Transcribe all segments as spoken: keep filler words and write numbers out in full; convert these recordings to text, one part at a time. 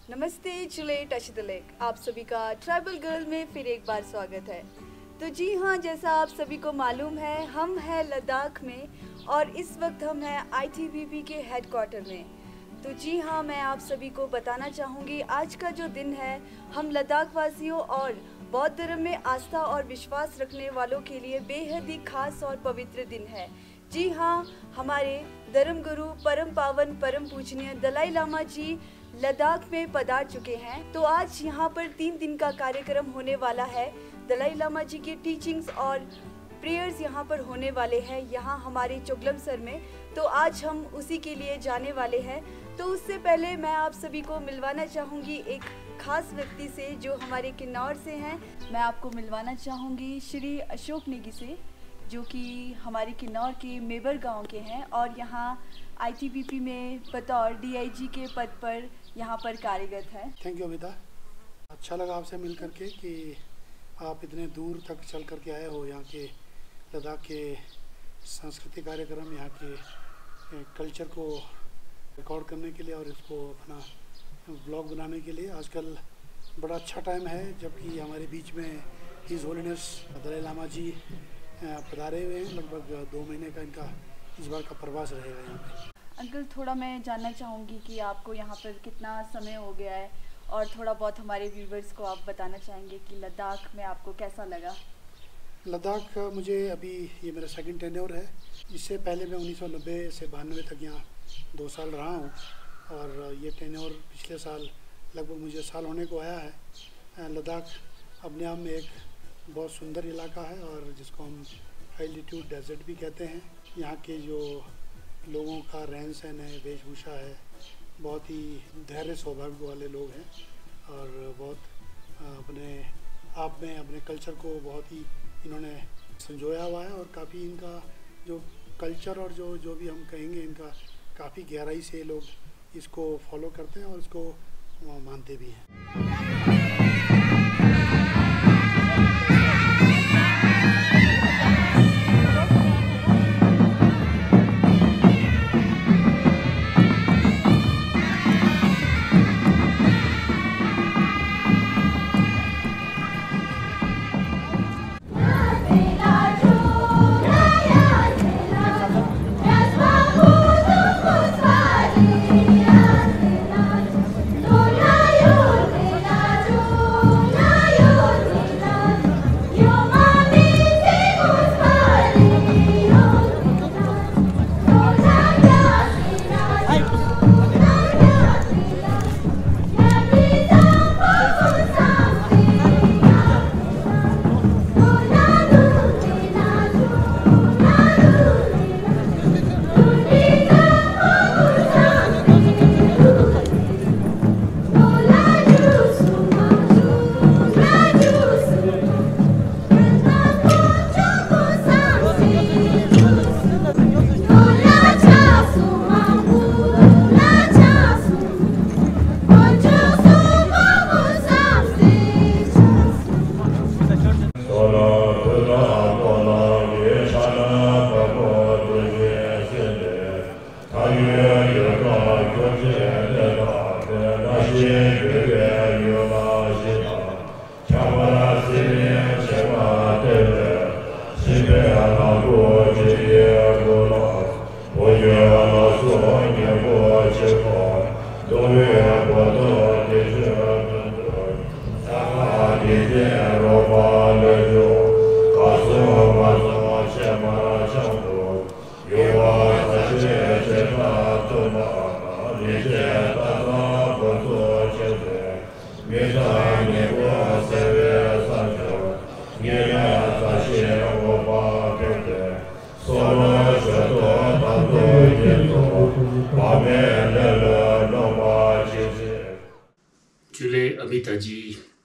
नमस्ते चुले touch the lake, आप सभी का ट्राइबल गर्ल में फिर एक बार स्वागत है। तो जी हाँ, जैसा आप सभी को मालूम है, हम हैं लद्दाख में और इस वक्त हम हैं आई टी बी पी के हेडक्वार्टर में। तो जी हाँ, मैं आप सभी को बताना चाहूँगी आज का जो दिन है हम लद्दाख वासियों और बौद्ध धर्म में आस्था और विश्वास रखने वालों के लिए बेहद ही खास और पवित्र दिन है। जी हाँ, हमारे धर्म गुरु परम पावन परम पूजनीय दलाई लामा जी लद्दाख में पधार चुके हैं। तो आज यहाँ पर तीन दिन का कार्यक्रम होने वाला है। दलाई लामा जी के टीचिंग्स और प्रेयर्स यहाँ पर होने वाले हैं यहाँ हमारे चोगलम सर में। तो आज हम उसी के लिए जाने वाले हैं। तो उससे पहले मैं आप सभी को मिलवाना चाहूँगी एक खास व्यक्ति से जो हमारे किन्नौर से हैं। मैं आपको मिलवाना चाहूँगी श्री अशोक नेगी से, जो कि हमारे किन्नौर के मेबर गांव के हैं और यहाँ आई टी बी पी में बतौर डी आई जी के पद पर यहाँ पर कार्यरत हैं। थैंक यू अमिता, अच्छा लगा आपसे मिल करके कि आप इतने दूर तक चल करके आए हो यहाँ के लद्दाख के सांस्कृतिक कार्यक्रम, यहाँ के कल्चर को रिकॉर्ड करने के लिए और इसको अपना ब्लॉग बनाने के लिए। आजकल बड़ा अच्छा टाइम है जबकि हमारे बीच में हिज होलीनेस दलाई लामा जी पधारे हुए हैं। लगभग दो महीने का इनका इस बार का प्रवास रहेगा यहाँ पे। अंकल, थोड़ा मैं जानना चाहूँगी कि आपको यहाँ पर कितना समय हो गया है और थोड़ा बहुत हमारे व्यूवर्स को आप बताना चाहेंगे कि लद्दाख में आपको कैसा लगा? लद्दाख मुझे अभी ये मेरा सेकंड टेन्योर है। इससे पहले मैं उन्नीस सौ नब्बे से बानवे तक यहाँ दो साल रहा हूँ और ये टेन्योर पिछले साल लगभग मुझे साल होने को आया है। लद्दाख अपने आप में एक बहुत सुंदर इलाका है और जिसको हम एल्टीट्यूड डेजर्ट भी कहते हैं। यहाँ के जो लोगों का रहन सहन है, वेशभूषा है, बहुत ही धैर्य सौभाग्य वाले लोग हैं और बहुत अपने आप में अपने कल्चर को बहुत ही इन्होंने संजोया हुआ है और काफ़ी इनका जो कल्चर और जो जो भी हम कहेंगे इनका काफ़ी गहराई से लोग इसको फॉलो करते हैं और इसको मानते भी हैं। चुले अमिता जी,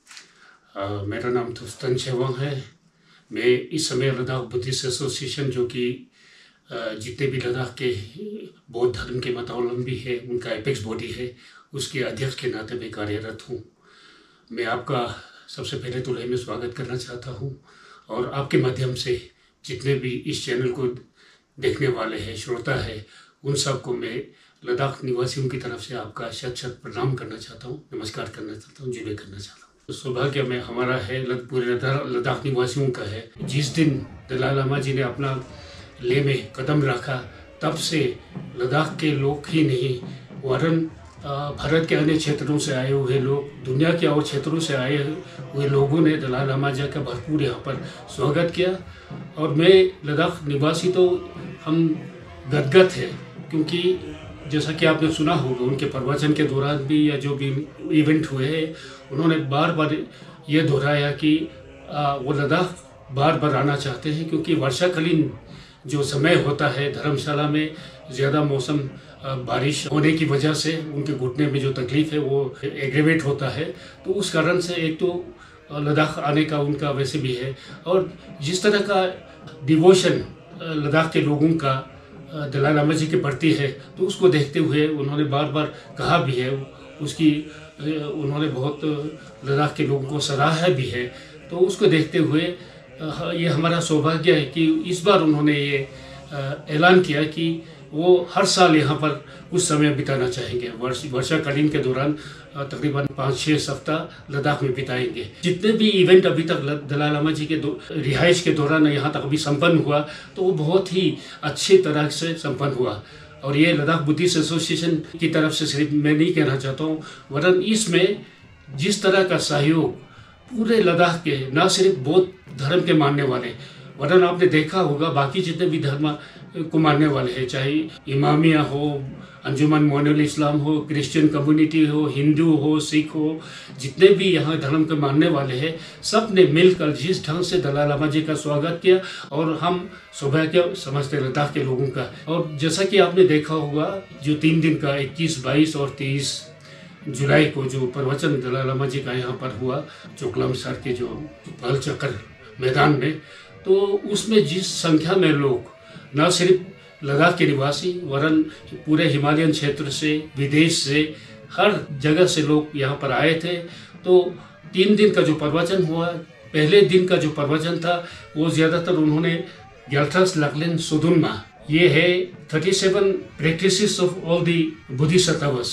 आ, मेरा नाम तुस्तन छेवांग है। मैं इस समय लद्दाख बुद्धिस्ट एसोसिएशन, जो कि जितने भी लद्दाख के बौद्ध धर्म के मतावलंबी है उनका एपेक्स बॉडी है, उसके अध्यक्ष के नाते मैं कार्यरत हूँ। मैं आपका सबसे पहले तो लय में स्वागत करना चाहता हूँ और आपके माध्यम से जितने भी इस चैनल को देखने वाले हैं, श्रोता है, उन सबको मैं लद्दाख निवासियों की तरफ से आपका शत शत प्रणाम करना चाहता हूँ, नमस्कार करना चाहता हूँ, जुबे करना चाहता हूँ। तो सौभाग्य में हमारा है, पूरे लद्दाख निवासियों का है। जिस दिन दलाई लामा जी ने अपना लेह में कदम रखा, तब से लद्दाख के लोग ही नहीं वरन भारत के अन्य क्षेत्रों से आए हुए लोग, दुनिया के और क्षेत्रों से आए हुए लोगों ने दलाई लामा जी का भरपूर यहाँ पर स्वागत किया। और मैं लद्दाख निवासी तो हम गदगद है, क्योंकि जैसा कि आपने सुना होगा उनके प्रवचन के दौरान भी या जो भी इवेंट हुए हैं, उन्होंने बार बार ये दोहराया कि वो लद्दाख बार बार आना चाहते हैं, क्योंकि वर्षाकालीन जो समय होता है धर्मशाला में ज़्यादा मौसम बारिश होने की वजह से उनके घुटने में जो तकलीफ है वो एग्रेवेट होता है। तो उस कारण से एक तो लद्दाख आने का उनका वैसे भी है, और जिस तरह का डिवोशन लद्दाख के लोगों का दलाई लामा जी के प्रति है, तो उसको देखते हुए उन्होंने बार बार कहा भी है, उसकी उन्होंने बहुत लद्दाख के लोगों को सराहा भी है। तो उसको देखते हुए ये हमारा सौभाग्य है कि इस बार उन्होंने ये ऐलान किया कि वो हर साल यहाँ पर कुछ समय बिताना चाहेंगे। वर्ष वर्षाकालीन के दौरान तकरीबन पाँच छः सप्ताह लद्दाख में बिताएंगे। जितने भी इवेंट अभी तक दलाई लामा जी के रिहाइश के दौरान यहाँ तक अभी संपन्न हुआ, तो वो बहुत ही अच्छी तरह से संपन्न हुआ। और ये लद्दाख बुद्धिस्ट एसोसिएशन की तरफ से सिर्फ मैं नहीं कहना चाहता हूँ, वरन इसमें जिस तरह का सहयोग पूरे लद्दाख के न सिर्फ बौद्ध धर्म के मानने वाले, वरन आपने देखा होगा बाकी जितने भी धर्म को मानने वाले हैं, चाहे इमामिया हो, अंजुमन मोइनुल इस्लाम हो, क्रिश्चियन कम्युनिटी हो, हिंदू हो, सिख हो, जितने भी यहाँ धर्म के मानने वाले हैं, सब ने मिलकर जिस ढंग से दलाई लामा जी का स्वागत किया, और हम सौभाग्य समझते लद्दाख के लोगों का। और जैसा कि आपने देखा होगा जो तीन दिन का इक्कीस, बाईस और तेईस जुलाई को जो प्रवचन दलाई लामा जी का यहाँ पर हुआ चोकलाम सर के जो पहल चक्कर मैदान में, तो उसमें जिस संख्या में लोग न सिर्फ लद्दाख के निवासी वरन पूरे हिमालयन क्षेत्र से, विदेश से, हर जगह से लोग यहाँ पर आए थे। तो तीन दिन का जो प्रवचन हुआ, पहले दिन का जो प्रवचन था वो ज़्यादातर उन्होंने ग्याल्ट्रास लकलेन सुदुनमा, ये है thirty seven practices of all the Buddhist तपस।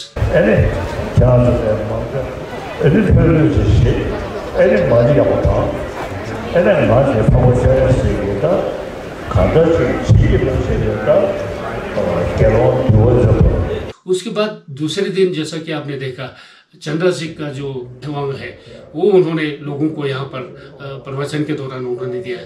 उसके बाद दूसरे दिन जैसा कि आपने देखा चंद्रसिंह का जो धमाम है वो उन्होंने लोगों को यहाँ पर प्रवचन के दौरान उन्होंने दिया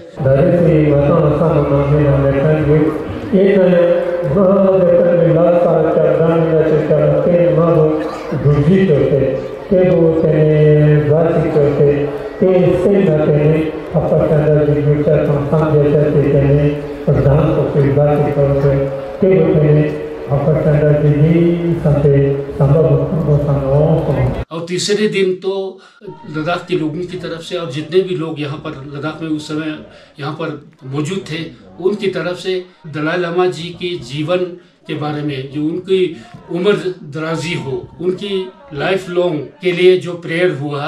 और तीसरे दिन तो लद्दाख के लोगों की तरफ से और जितने भी लोग यहाँ पर लद्दाख में उस समय यहाँ पर मौजूद थे उनकी तरफ से दलाई लामा जी के जीवन के बारे में, जो उनकी उम्र दराजी हो, उनकी लाइफ लॉन्ग के लिए जो प्रेयर हुआ,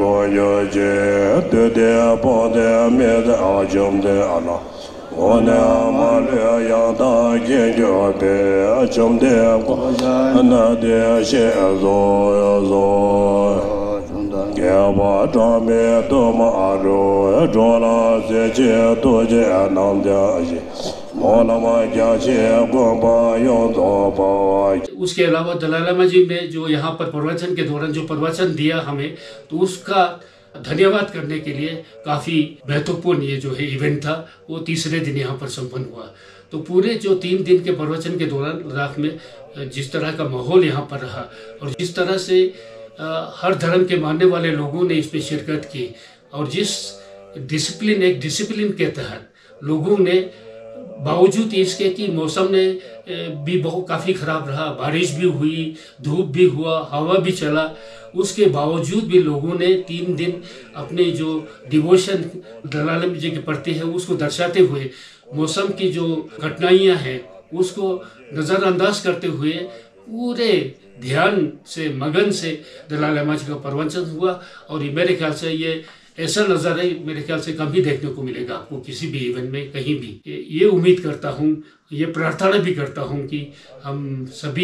उसके अलावा दलाई लामा जी ने जो यहाँ पर प्रवचन के दौरान जो प्रवचन दिया हमें, तो उसका धन्यवाद करने के लिए काफ़ी महत्वपूर्ण ये जो है इवेंट था वो तीसरे दिन यहाँ पर संपन्न हुआ। तो पूरे जो तीन दिन के प्रवचन के दौरान लद्दाख में जिस तरह का माहौल यहाँ पर रहा और जिस तरह से हर धर्म के मानने वाले लोगों ने इसमें शिरकत की और जिस डिसिप्लिन एक डिसिप्लिन के तहत लोगों ने, बावजूद इसके कि मौसम ने भी बहुत काफ़ी ख़राब रहा, बारिश भी हुई, धूप भी हुआ, हवा भी चला, उसके बावजूद भी लोगों ने तीन दिन अपने जो डिवोशन दलाई लामा जी के प्रति है उसको दर्शाते हुए मौसम की जो कठिनाइयाँ हैं उसको नज़रअंदाज करते हुए पूरे ध्यान से, मगन से दलाई लामा जी का प्रवचन हुआ। और मेरे ख्याल से ये ऐसा नज़ारा मेरे ख्याल से कभी देखने को मिलेगा आपको किसी भी इवेंट में, कहीं भी। ये उम्मीद करता हूँ, ये प्रार्थना भी करता हूँ कि हम सभी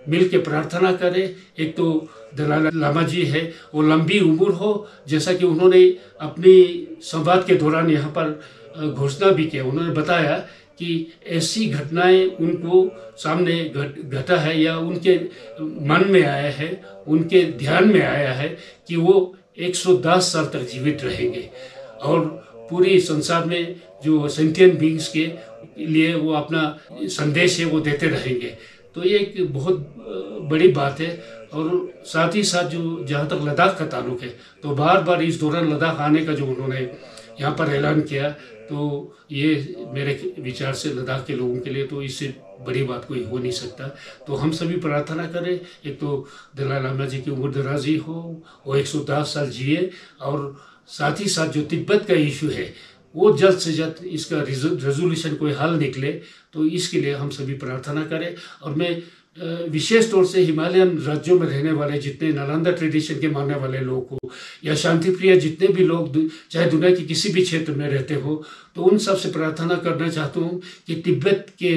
मिल के प्रार्थना करें। एक तो दलाई लामा जी है, वो लंबी उम्र हो, जैसा कि उन्होंने अपनी संवाद के दौरान यहाँ पर घोषणा भी किया। उन्होंने बताया कि ऐसी घटनाएं उनको सामने घटा है या उनके मन में आया है, उनके ध्यान में आया है कि वो एक सौ दस साल तक जीवित रहेंगे और पूरी संसार में जो सेंटियन बींग्स के लिए वो अपना संदेश है वो देते रहेंगे। तो ये एक बहुत बड़ी बात है। और साथ ही साथ जो जहाँ तक लद्दाख का ताल्लुक है, तो बार बार इस दौरान लद्दाख आने का जो उन्होंने यहाँ पर ऐलान किया, तो ये मेरे विचार से लद्दाख के लोगों के लिए तो इससे बड़ी बात कोई हो नहीं सकता। तो हम सभी प्रार्थना करें, एक तो दलाई लामा जी की उम्र दराजी हो, वो एक सौ दस साल जिए, और साथ ही साथ जो तिब्बत का इशू है वो जल्द से जल्द इसका रेजोल्यूशन कोई हल निकले, तो इसके लिए हम सभी प्रार्थना करें। और मैं विशेष तौर से हिमालयन राज्यों में रहने वाले जितने नालंदा ट्रेडिशन के मानने वाले लोग हो या शांति प्रिय जितने भी लोग चाहे दुनिया के किसी भी क्षेत्र में रहते हो, तो उन सब से प्रार्थना करना चाहता हूँ कि तिब्बत के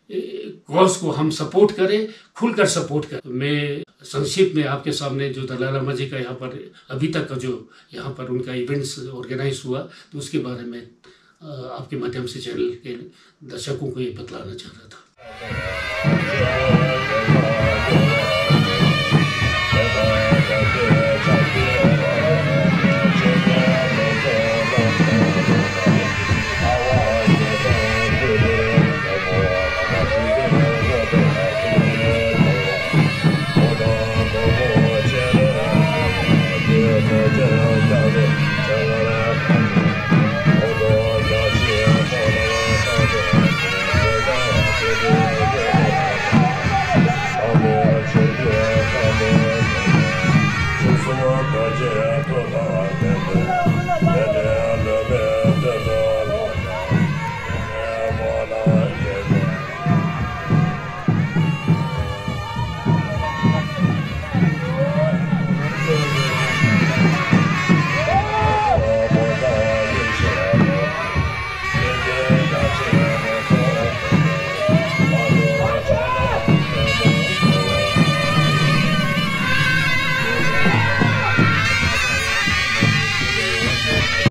कॉज को हम सपोर्ट करें, खुलकर सपोर्ट करें। मैं संक्षिप्त में आपके सामने जो दलाई लामा जी का यहाँ पर अभी तक का जो यहाँ पर उनका इवेंट्स ऑर्गेनाइज हुआ, तो उसके बारे में आपके माध्यम से चैनल के दर्शकों को ये बतलाना चाह रहा था। Yeah.